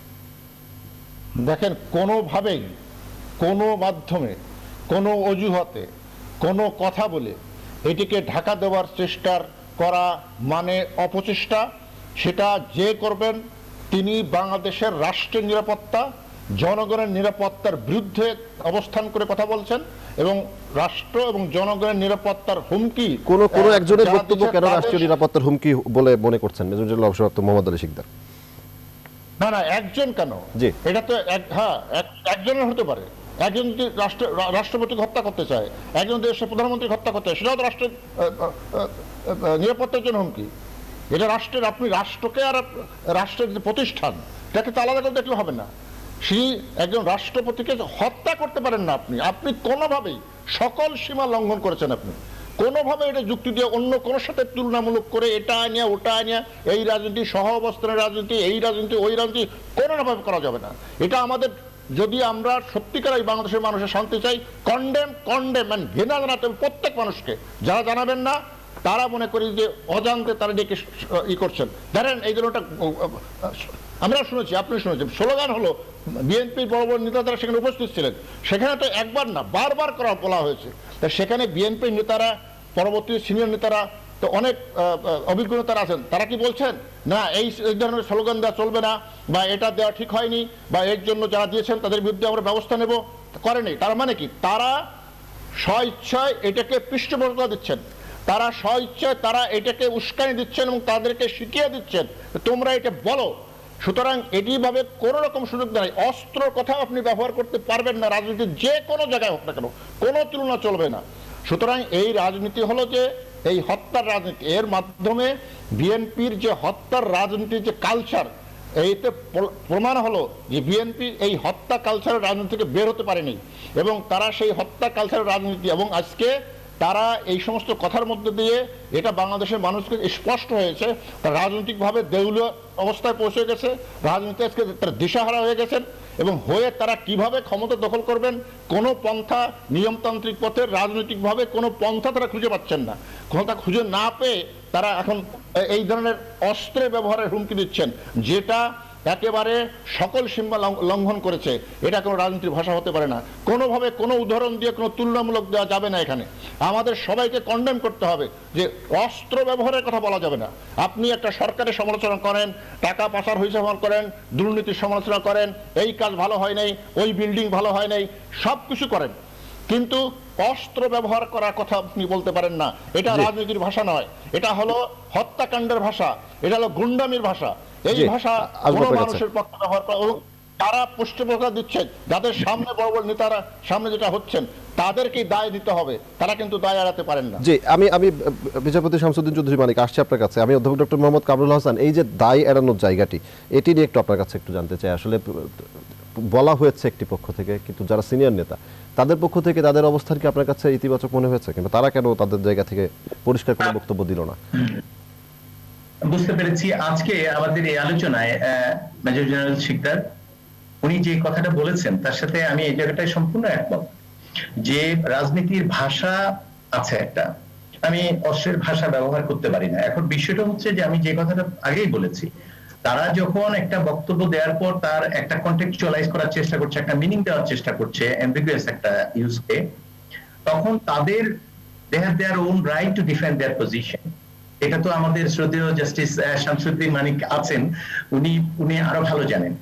দেখেন, কোনোভাবেই কোনো মাধ্যমে কোনো অজুহাতে কোনো কথা বলে এটিকে ঢাকা দেওয়ার চেষ্টা করা মানে অপচেষ্টা। সেটা যে করবেন তিনি বাংলাদেশের রাষ্ট্রের নিরাপত্তা, জনগণের নিরাপত্তার বিরুদ্ধে অবস্থান করে কথা বলছেন এবং রাষ্ট্র এবং জনগণের নিরাপত্তার হুমকি। কোন একজনের বক্তব্য কেন রাষ্ট্রীয় নিরাপত্তার হুমকি বলে মনে করছেন মেজর জেনারেল অবসরপ্রাপ্ত মোহাম্মদ আলী শিকদার? না, একজন কেন? এটা তো একজনের হতে পারে। একজন যদি রাষ্ট্রপতিকে হত্যা করতে চায়, একজন দেশের প্রধানমন্ত্রীকে হত্যা করতে চায়, সেটাও তো রাষ্ট্রের নিরাপত্তার জন্য হুমকি। এটা রাষ্ট্রের, আপনি রাষ্ট্রকে আর রাষ্ট্রের যে প্রতিষ্ঠান, এটাকে তো আলাদা করে দেখলে হবে না। সেই একজন রাষ্ট্রপতিকে হত্যা করতে পারেন না আপনি কোনোভাবেই সকল সীমা লঙ্ঘন করেছেন। আপনি কোনোভাবে এটা যুক্তি দিয়ে অন্য কোনো সাথে তুলনামূলক করে এটা আনিয়া ওটা আনিয়া এই রাজনীতি, সহ অবস্থানের রাজনীতি, এই রাজনীতি ওই রাজনীতি কোনোভাবে করা যাবে না। এটা আমাদের, যদি আমরা সত্যিকার এই বাংলাদেশের মানুষের শান্তি চাই, কন্ডেম মানে ঘৃণা জানাতে হবে প্রত্যেক মানুষকে। যারা জানাবেন না তারা মনে করি যে অজান্তে তারা ডেকে ই করছেন। ধরেন এই জন্য আমরা শুনেছি, আপনি শুনেছেন, স্লোগান হলো বিএনপির বড় বড় নেতা তারা সেখানে উপস্থিত ছিলেন, সেখানে তো একবার না বারবার বলা হয়েছে। তা সেখানে বিএনপির নেতারা, পরবর্তী সিনিয়র নেতারা তো অনেক অভিজ্ঞ নেতারা আছেন, তারা কি বলছেন না এই ধরনের স্লোগান দেওয়া চলবে না, বা এটা দেওয়া ঠিক হয়নি, বা এর জন্য যারা দিয়েছেন তাদের বিরুদ্ধে আমরা ব্যবস্থা নেব? করেনি। তার মানে কি? তারা স্বইচ্ছায় এটাকে পৃষ্ঠপোষকতা দিচ্ছেন, তারা স্বইচ্ছায় তারা এটাকে উস্কানি দিচ্ছেন এবং তাদেরকে শিখিয়ে দিচ্ছেন তোমরা এটা বলো। সুতরাং এটিভাবে কোনো রকম সুযোগ দেয়, অস্ত্র কথা আপনি ব্যবহার করতে পারবেন না রাজনীতির যে কোনো জায়গায় হোক না কেন, কোনো তুলনা চলবে না। সুতরাং এই রাজনীতি হলো যে এই হত্যার রাজনীতি, এর মাধ্যমে বিএনপির যে হত্যার রাজনীতির যে কালচার, এইতে প্রমাণ হলো যে বিএনপি এই হত্যা কালচারের রাজনীতি থেকে বের হতে পারেনি এবং তারা সেই হত্যা কালচারের রাজনীতি, এবং আজকে তারা এই সমস্ত কথার মধ্যে দিয়ে এটা বাংলাদেশের মানুষকে স্পষ্ট হয়েছে, তারা রাজনৈতিকভাবে দেউলিয়া অবস্থায় পৌঁছে গেছে, রাজনীতি আজকে তারা দিশাহারা হয়ে গেছেন এবং হয়ে তারা কিভাবে ক্ষমতা দখল করবেন কোনো পন্থা, নিয়মতান্ত্রিক পথে রাজনৈতিকভাবে কোনো পন্থা তারা খুঁজে পাচ্ছেন না। ক্ষমতা খুঁজে না পেয়ে তারা এখন এই ধরনের অস্ত্রের ব্যবহারের হুমকি দিচ্ছেন, যেটা একেবারে সকল সীমা লঙ্ঘন করেছে। এটা কোনো রাজনীতির ভাষা হতে পারে না। কোনোভাবে কোনো উদাহরণ দিয়ে কোনো তুলনামূলক দেওয়া যাবে না। এখানে আমাদের সবাইকে কন্ডেম করতে হবে যে অস্ত্র ব্যবহারের কথা বলা যাবে না। আপনি একটা সরকারের সমালোচনা করেন, টাকা পাচার হিসাব করেন, দুর্নীতির সমালোচনা করেন, এই কাজ ভালো হয় নাই, ওই বিল্ডিং ভালো হয় নাই, সব কিছু করেন, কিন্তু অস্ত্র ব্যবহার করার কথা আপনি বলতে পারেন না। এটা রাজনীতির ভাষা নয়, এটা হলো হত্যাকাণ্ডের ভাষা, এটা হলো গুন্ডামির ভাষা। এই ভাষা কোনো মানুষের পক্ষে ব্যবহার করা, তারা পৃষ্ঠপোষকতা দিচ্ছেন, যাদের সামনে বড় বড় নেতারা সামনে যেটা হচ্ছেন তাদেরকে দায় দিতে হবে, তারা কিন্তু দায় এড়াতে পারেন না। জি, আমি বিচারপতি শামসুদ্দিন চৌধুরী মানিক আসছি আপনার কাছে। আমি অধ্যাপক ডক্টর মোহাম্মদ কামরুল হাসান, এই যে দায় এড়ানোর জায়গাটি, এটি নিয়ে একটু আপনার কাছে একটু জানতে চাই। আসলে বলা হয়েছে একটি পক্ষ থেকে, কিন্তু যারা সিনিয়র নেতা তাদের পক্ষ থেকে তাদের অবস্থান কি আপনার কাছে ইতিবাচক মনে হয়েছে, কিন্তু তারা কেন তাদের জায়গা থেকে পরিষ্কার কোনো বক্তব্য দিল না? বুঝতে পেরেছি। আজকে আমাদের এই আলোচনায় মেজর জেনারেল শিকদার উনি যে কথাটা বলেছেন তার সাথে আমি এই জায়গাটায় সম্পূর্ণ একমত, যে রাজনীতির ভাষা আছে একটা, আমি অস্ত্রের ভাষা ব্যবহার করতে পারি না। এখন বিষয়টা হচ্ছে যে আমি যে কথাটা আগেই বলেছি, তারা যখন একটা বক্তব্য দেওয়ার পর তার একটা কন্টেক্সচুয়ালাইজ করার চেষ্টা করছে, একটা মিনিং দেওয়ার চেষ্টা করছে, অ্যাম্বিগুয়াস একটা ইউজকে, তখন তাদের they have their own right to defend their position. এটা তো আমাদের শ্রদ্ধেয় জাস্টিস শামসুদ্দিন মানিক আছেন, উনি আরো ভালো জানেন।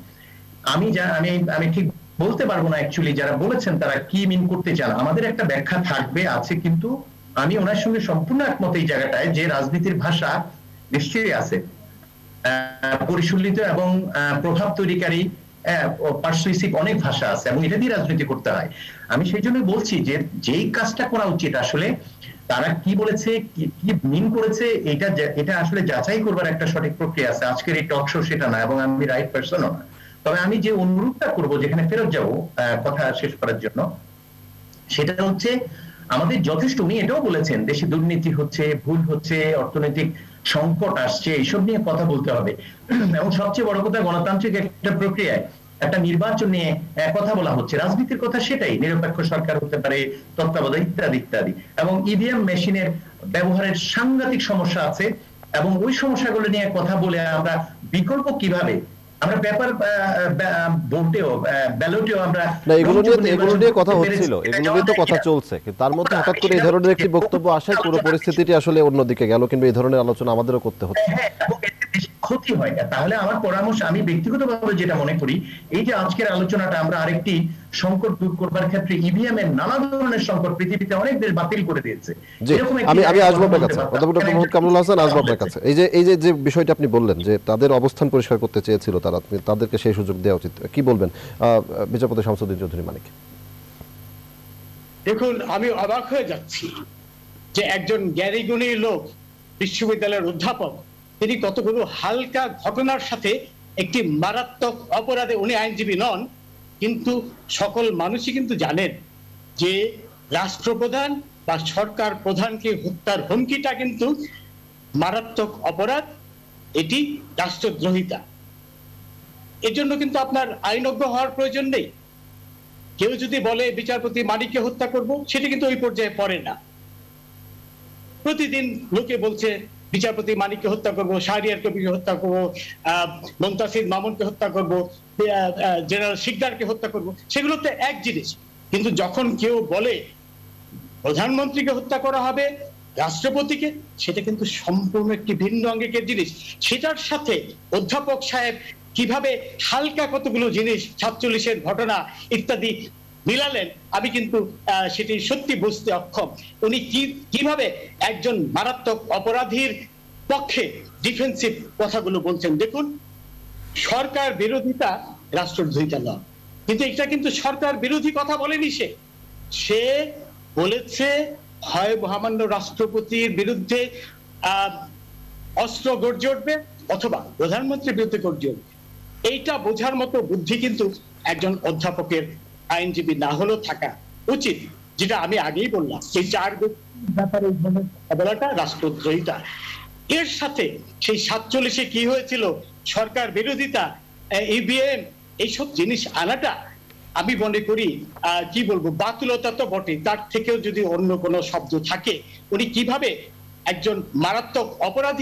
আমি ঠিক বলতে পারবো না অ্যাকচুয়ালি যারা বলেছেন তারা কি মিন করতে চান। আমাদের একটা ব্যাখ্যা থাকবে আছে, কিন্তু আমি ওনার সঙ্গে সম্পূর্ণ একমত এই জায়গাটায় যে রাজনীতির ভাষা নিশ্চয়ই আছে, পরিশুল্লিত এবং প্রভাব তৈরিকারী পারসুইসিভ অনেক ভাষা আছে, এবং এটা দিয়ে রাজনীতি করতে হয়। আমি সেই জন্য বলছি যে যেই কাজটা করা উচিত, আসলে তারা কি বলেছে, কি মিন করেছে, এটা আসলে যাচাই করবার একটা সঠিক প্রক্রিয়া আছে। আজকের এই টক শো সেটা না, এবং আমি রাইট পারসনও না। তবে আমি যে অনুরোধটা করবো, যেখানে ফেরত যাব কথা শেষ করার জন্য, সেটা হচ্ছে আমাদের যথেষ্ট, উনি এটাও বলেছেন দেশে দুর্নীতি হচ্ছে, ভুল হচ্ছে, অর্থনৈতিক সংকট আসছে, এইসব নিয়ে কথা বলতে হবে। এবং সবচেয়ে বড় কথা, গণতান্ত্রিক একটা প্রক্রিয়ায় একটা নির্বাচন নিয়ে কথা বলা হচ্ছে, রাজনীতির কথা সেটাই, নিরপেক্ষ সরকার হতে পারে, তত্ত্বাবধায়ক ইত্যাদি ইত্যাদি। এবং ইভিএম মেশিনের ব্যবহারের সাংঘাতিক সমস্যা আছে, এবং ওই সমস্যাগুলো নিয়ে কথা বলে আমরা বিকল্প কিভাবে আমরা পেপার ভোটেও ব্যালটেও আমরা না, এগুলো নিয়ে কথা হচ্ছিল, এগুলো নিয়ে তো কথা চলছে, কিন্তু তার মধ্যে হঠাৎ করে এই ধরনের একটি বক্তব্য আসায় পুরো পরিস্থিতিটি আসলে অন্যদিকে গেল, কিন্তু এই ধরনের আলোচনা আমাদেরও করতে হচ্ছে। ক্ষতি হয় না। তাহলে আমার পরামর্শ, আমি ব্যক্তিগতভাবে যেটা মনে করি, এই যে আজকের আলোচনাটা আমরা আরেকটি সংকট দূর করবার ক্ষেত্রে ইভিএম এর নানা ধরনের সংকট পৃথিবীতে অনেক দেশ বাতিল করে দিয়েছে। আমি আসবো আপনার কাছে, অধ্যাপক ডক্টর মোহাম্মদ কামরুল হাসান, আসবো আপনার কাছে। এই যে বিষয়টা আপনি বললেন যে তাদের অবস্থান পরিষ্কার করতে চেয়েছিল তারা, তাদেরকে সেই সুযোগ দেওয়া উচিত, কি বলবেন বিচারপতি শামসুদ্দিন চৌধুরী মানিক? দেখুন, আমি অবাক হয়ে যাচ্ছি যে একজন জ্ঞানীগুণী লোক, বিশ্ববিদ্যালয়ের অধ্যাপক, তিনি কতগুলো হালকা ঘটনার সাথে একটি মারাত্মক অপরাধে, উনি আইনজীবী নন, কিন্তু সকল মানুষই কিন্তু জানেন যে রাষ্ট্রপ্রধান বা সরকার প্রধানকে হত্যার হুমকিটা কিন্তু মারাত্মক অপরাধ, এটি রাষ্ট্রদ্রোহিতা। এর জন্য কিন্তু আপনার আইনজ্ঞ হওয়ার প্রয়োজন নেই। কেউ যদি বলে বিচারপতি মানিককে হত্যা করব, সেটা কিন্তু ওই পর্যায়ে পড়ে না। প্রতিদিন লোকে বলছে বিচারপতি মানিককে হত্যা করবো, শাহরিয়ার কবিরকে হত্যা করবো, মুনতাসির মামুনকে হত্যা করবো, জেনারেল শিকদারকে হত্যা করবো, সেগুলো তো এক জিনিস। কিন্তু যখন কেউ বলে প্রধানমন্ত্রীকে হত্যা করা হবে, রাষ্ট্রপতিকে, সেটা কিন্তু সম্পূর্ণ একটি ভিন্ন আঙ্গিকের জিনিস। সেটার সাথে অধ্যাপক সাহেব কিভাবে হালকা কতগুলো জিনিস, ৪৭-এর ঘটনা ইত্যাদি মিলালেন, আমি কিন্তু সেটি সত্যি বুঝতে অক্ষম। উনি কিভাবে একজন মারাত্মক অপরাধীর পক্ষে ডিফেন্সিভ কথাগুলো বলছেন। দেখুন, সরকার বিরোধিতা রাষ্ট্রদ্রোহিতা নয়, কিন্তু এটা কিন্তু সরকার বিরোধী কথা বলেনি। সে বলেছে হয় মহামান্য রাষ্ট্রপতির বিরুদ্ধে অস্ত্র গর্জে উঠবে, অথবা প্রধানমন্ত্রীর বিরুদ্ধে গর্জে উঠবে। এইটা বোঝার মতো বুদ্ধি কিন্তু একজন অধ্যাপকের, আইনজীবী না হলেও থাকা উচিত। যেটা আমি আগেই বললাম, এই 4 ব্যাপারে বলাটা রাষ্ট্রদ্রোহিতা। এর সাথে সেই ৪৭-এ কি হয়েছিল, সরকার বিরোধিতা, ইভিএম, এইসব জিনিস আনাটা আমি মনে করি কি বলবো, বাতুলতা তো বটে, তার থেকেও যদি অন্য কোনো শব্দ থাকে। উনি কিভাবে একজন মারাত্মক অপরাধী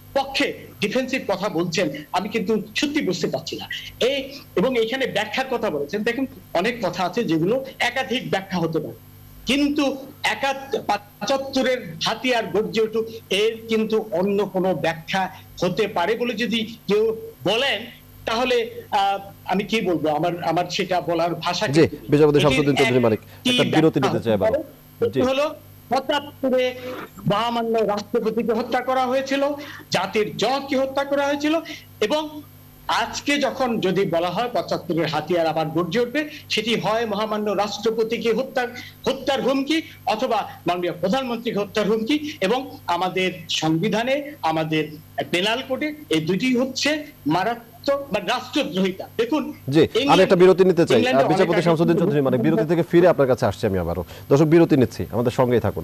পক্ষে ডিফেন্সিভ কথা বলছেন আমি কিন্তু সত্যি বুঝতে পারছি না। এবং এখানে ব্যাখ্যার কথা বলেছেন, দেখুন অনেক কথা আছে যেগুলো একাধিক ব্যাখ্যা হতে পারে, কিন্তু ৭৫-এর হাতিয়ার গর্জে উঠুক এর কিন্তু অন্য কোনো ব্যাখ্যা হতে পারে বলে যদি কেউ বলেন তাহলে আমি কি বলবো, আমার সেটা বলার ভাষা জি। বিচারপতি শামসুদ্দিন চৌধুরী মানিক একটা বিরতি নিতে চাই এবার। জি, হলো ৭৫-এ মহামান্য রাষ্ট্রপতিকে হত্যা করা হয়েছিল, জাতির জনককে হত্যা করা হয়েছিল, এবং আজকে যখন যদি বলা হয় ৭৫-এর হাতিয়ার আবার গর্জে উঠবে, সেটি হয় মহামান্য রাষ্ট্রপতিকে হত্যার হুমকি অথবা মাননীয় প্রধানমন্ত্রীকে হত্যার হুমকি, এবং আমাদের সংবিধানে আমাদের পেনাল কোডে এই দুটি হচ্ছে মারাত্মক বা রাষ্ট্রদ্রোহিতা। দেখুন জি, আমি একটা বিরতি নিতে চাই। বিচারপতি শামসুদ্দিন চৌধুরী মানিক, বিরতি থেকে ফিরে আপনার কাছে আসছি আমি আবারও। দর্শক বিরতি নিচ্ছি, আমাদের সঙ্গেই থাকুন।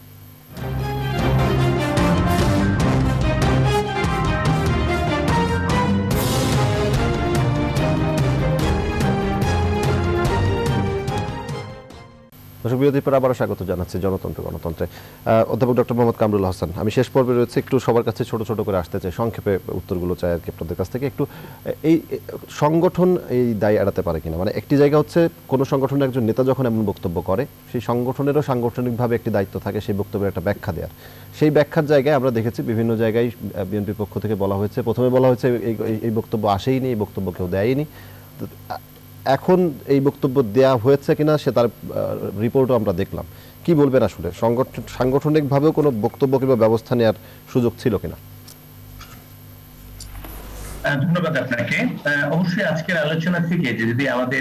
দর্শক বিরতির পর আবারও স্বাগত জানাচ্ছি জনতন্ত্র গণতন্ত্রে। অধ্যাপক ডক্টর মোহাম্মদ কামরুল হাসান, আমি শেষ পর্বে রয়েছে, একটু সবার কাছে ছোট ছোট করে আসতে চাই, সংক্ষেপে উত্তরগুলো চাই আর কি আপনাদের কাছ থেকে। একটু এই সংগঠন এই দায় এড়াতে পারে কিনা, মানে একটি জায়গা হচ্ছে কোনো সংগঠনের একজন নেতা যখন এমন বক্তব্য করে, সেই সংগঠনেরও সাংগঠনিকভাবে একটি দায়িত্ব থাকে সেই বক্তব্যের একটা ব্যাখ্যা দেওয়ার। সেই ব্যাখ্যার জায়গায় আমরা দেখেছি বিভিন্ন জায়গায় বিএনপির পক্ষ থেকে বলা হয়েছে, প্রথমে বলা হয়েছে এই বক্তব্য আসেইনি, এই বক্তব্য কেউ দেয়নি। এখন এই বক্তব্য দেয়া হয়েছে কিনা সে তার রিপোর্টও আমরা দেখলাম। কি বলবেন আসলে, সাংগঠনিকভাবেও কোনো বক্তব্য কিংবা ব্যবস্থা নেওয়ার সুযোগ ছিল কিনা? ধন্যবাদ আপনাকে। অবশ্যই আজকের আলোচনা থেকে যদি আমাদের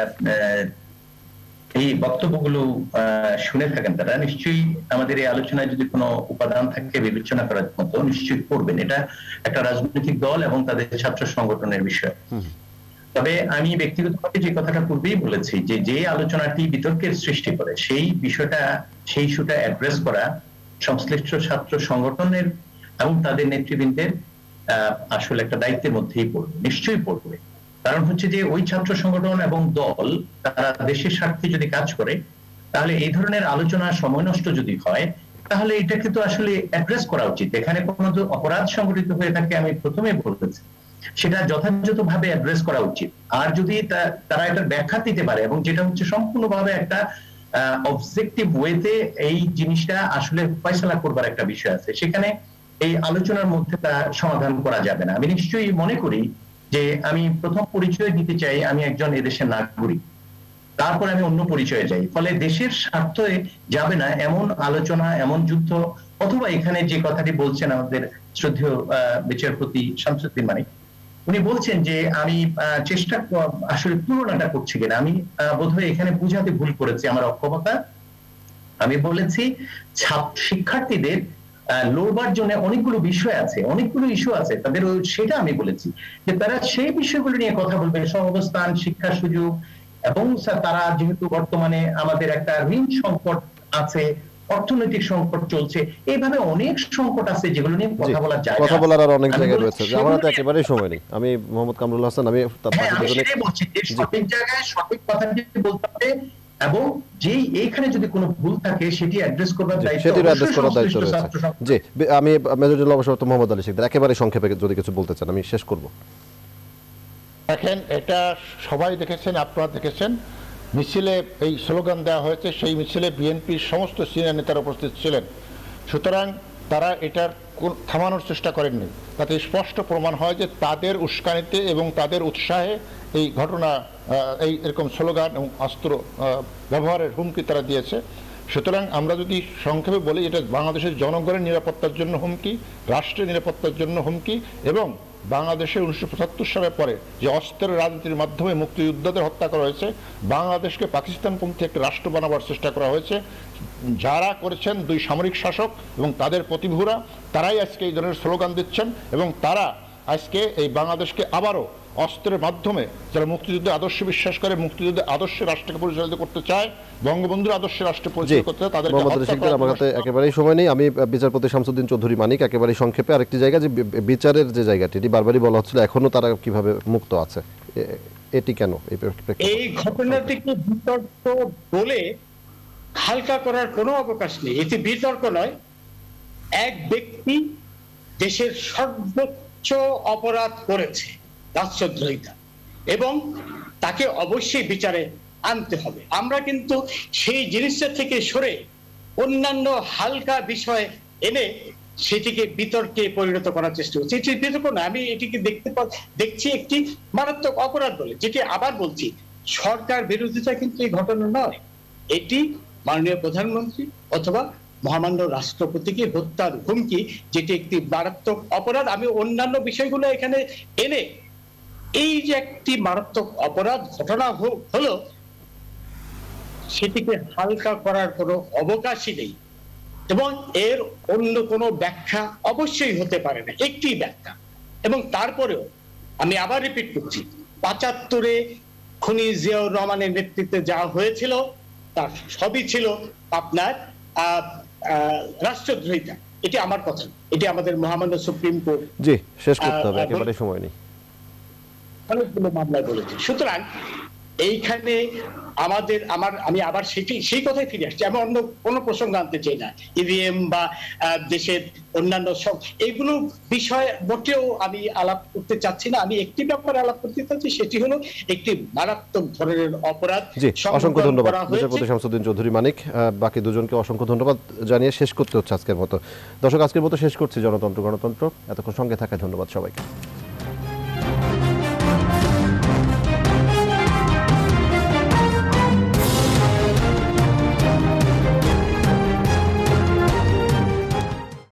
এই বক্তব্যগুলো শুনে থাকেন তারা নিশ্চয়ই আমাদের এই আলোচনায় যদি কোনো উপাদান থাকে বিবেচনা করার মতো নিশ্চয়ই করবেন। এটা একটা রাজনৈতিক দল এবং তাদের ছাত্র সংগঠনের বিষয়। তবে আমি ব্যক্তিগতভাবে যে কথাটা পূর্বেই বলেছি যে আলোচনাটি বিতর্কের সৃষ্টি করে সেই বিষয়টা সেই ইস্যুটা অ্যাড্রেস করা সংশ্লিষ্ট ছাত্র সংগঠনের এবং তাদের নেতৃবৃন্দের আসলে একটা দায়িত্বের মধ্যেই পড়বে, নিশ্চয়ই পড়বে। কারণ হচ্ছে যে ওই ছাত্র সংগঠন এবং দল তারা দেশের স্বার্থে যদি কাজ করে তাহলে এই ধরনের আলোচনা সময় নষ্ট যদি হয় তাহলে এটাকে তো আসলে অ্যাড্রেস করা উচিত। এখানে কোনো অপরাধ সংঘটিত হয়ে থাকে আমি প্রথমে বলেছি, সেটা যথাযথভাবে অ্যাড্রেস করা উচিত। আর যদি তারা এটার ব্যাখ্যা দিতে পারে এবং যেটা হচ্ছে সম্পূর্ণভাবে একটা অবজেক্টিভ ওয়েতে এই জিনিসটা আসলে ফয়সালা করবার একটা বিষয় আছে, সেখানে এই আলোচনার মধ্যে তা সমাধান করা যাবে না। আমি নিশ্চয়ই মনে করি যে আমি প্রথম পরিচয় দিতে চাই আমি একজন এদেশের নাগরিক, তারপর আমি অন্য পরিচয়ে যাই। ফলে দেশের স্বার্থে যাবে না এমন আলোচনা, এমন যুদ্ধ, অথবা এখানে যে কথাটি বলছেন আমাদের শ্রদ্ধেয় বিচারপতি শামসুদ্দিন মানিক, উনি বলছেন যে আমি চেষ্টা আসলে তুলনাটা করছি কিনা, আমি বোধহয় এখানে বুঝাতে ভুল করেছি আমার অক্ষমতা। আমি বলেছি শিক্ষার্থীদের লড়বার জন্য অনেকগুলো বিষয় আছে, অনেকগুলো ইস্যু আছে তাদের, সেটা আমি বলেছি যে তারা সেই বিষয়গুলো নিয়ে কথা বলবে, সহাবস্থান, শিক্ষা সুযোগ, এবং তারা যেহেতু বর্তমানে আমাদের একটা ঋণ সংকট আছে, অর্থনৈতিক সংকট চলছে, এইভাবে অনেক সংকট আছে যেগুলো নিয়ে কথা বলা যায়, কথা বলার আর অনেক জায়গা রয়েছে, আমার তো একেবারেই সময় নেই। আমি মোহাম্মদ কামরুল হাসান, আমি সঠিক জায়গায় সঠিক কথা বলতে হবে এবং যেই এইখানে যদি কোনো ভুল থাকে সেটি অ্যাড্রেস করার দায়িত্ব, সেটি অ্যাড্রেস করার দায়িত্ব রয়েছে। জি, আমি মেজর জেনারেল অবসরপ্রাপ্ত মোহাম্মদ আলী শেখদার একেবারে সংক্ষেপে যদি কিছু বলতে চান আমি শেষ করব। দেখেন, এটা সবাই দেখেছেন, আপনারা দেখেছেন, মিছিলে এই স্লোগান দেওয়া হয়েছে, সেই মিছিলে বিএনপির সমস্ত সিনিয়র নেতারা উপস্থিত ছিলেন। সুতরাং তারা এটার থামানোর চেষ্টা করেননি। তাতে স্পষ্ট প্রমাণ হয় যে তাদের উস্কানিতে এবং তাদের উৎসাহে এই ঘটনা, এই এরকম স্লোগান এবং অস্ত্র ব্যবহারের হুমকি তারা দিয়েছে। সুতরাং আমরা যদি সংক্ষেপে বলি, এটা বাংলাদেশের জনগণের নিরাপত্তার জন্য হুমকি, রাষ্ট্রের নিরাপত্তার জন্য হুমকি, এবং বাংলাদেশে 1975 সালের পরে যে অস্ত্রের রাজনীতির মাধ্যমে মুক্তিযোদ্ধাদের হত্যা করা হয়েছে, বাংলাদেশকে পাকিস্তানপন্থী একটা রাষ্ট্র বানাবার চেষ্টা করা হয়েছে, যারা করেছেন দুই সামরিক শাসক এবং তাদের প্রতিভূরা, তারাই আজকে এই ধরনের স্লোগান দিচ্ছেন এবং তারা আজকে এই বাংলাদেশকে আবারও অস্ত্রের মাধ্যমে, যারা মুক্তিযুদ্ধের আদর্শে বিশ্বাস করে, মুক্তিযুদ্ধের আদর্শে রাষ্ট্রকে পরিচালিত করতে চায়, বঙ্গবন্ধুর আদর্শে রাষ্ট্র পরিচালিত করতে চায়, তাদেরকে আমার হাতে একেবারেই সময় নেই। আমি বিচারপতি শামসুদ্দিন চৌধুরী মানিক একেবারেই সংক্ষেপে আরেকটি জায়গা, যে বিচারের যে জায়গাটি এটি বারবারই বলা হচ্ছিল, এখনো তারা কিভাবে মুক্ত আছে, এটি কেন? এই ঘটনাটিকে বিতর্ক বলে হালকা করার কোনো অবকাশ নেই। এটি বিতর্ক নয়, এক ব্যক্তি দেশের সর্বোচ্চ অপরাধ করেছে রাষ্ট্রদ্রোহিতা, এবং তাকে অবশ্যই বিচারে আনতে হবে। আমরা কিন্তু সেই জিনিসটা থেকে সরে অন্যান্য হালকা বিষয় এনে সেটিকে বিতর্কে পরিণত করার চেষ্টা করছি। এটি বিতর্ক না, আমি এটিকে দেখছি একটি মারাত্মক অপরাধ বলে। যেটি আবার বলছি, সরকার বিরোধিতা কিন্তু এই ঘটনা নয়, এটি মাননীয় প্রধানমন্ত্রী অথবা মহামান্য রাষ্ট্রপতিকে হত্যার হুমকি, যেটি একটি মারাত্মক অপরাধ। আমি অন্যান্য বিষয়গুলো এখানে এনে এই যে একটি মারাত্মক অপরাধ ঘটনা হলো সেটিকে হালকা করার কোনো অবকাশই নেই, এবং এর অন্য কোনো ব্যাখ্যা অবশ্যই হতে পারে না, একটি ব্যাখ্যা। এবং তারপরেও আমি আবার রিপিট করছি, ৭৫-এ খুনি জিয়াউর রহমানের নেতৃত্বে যা হয়েছিল তার সবই ছিল আপনার রাষ্ট্রদ্রোহিতা। এটি আমার কথা, এটি আমাদের মহামান্য সুপ্রিম কোর্ট। জি, শেষ করতে হবে, একেবারে সময় নেই। অনেকগুলো মামলায় বলেছে। সুতরাং এইখানে আমি আবার সেই কথাই ফিরে আসছি। আমি অন্য কোনো প্রসঙ্গ আনতে চাই না, ইভিএম বা দেশের অন্যান্য সব এইগুলো বিষয় মোটেও আমি আলাপ করতে চাচ্ছি না। আমি একটি ব্যাপারে আলাপ করতে চাচ্ছি, সেটি হলো একটি মারাত্মক ধরনের অপরাধ। জি, অসংখ্য ধন্যবাদ বিচারপতি শামসুদ্দিন চৌধুরী মানিক। বাকি দুজনকে অসংখ্য ধন্যবাদ জানিয়ে শেষ করতে হচ্ছে আজকের মতো। দর্শক, আজকের মতো শেষ করছি জনতন্ত্র গণতন্ত্র। এতক্ষণ সঙ্গে থাকায় ধন্যবাদ সবাইকে।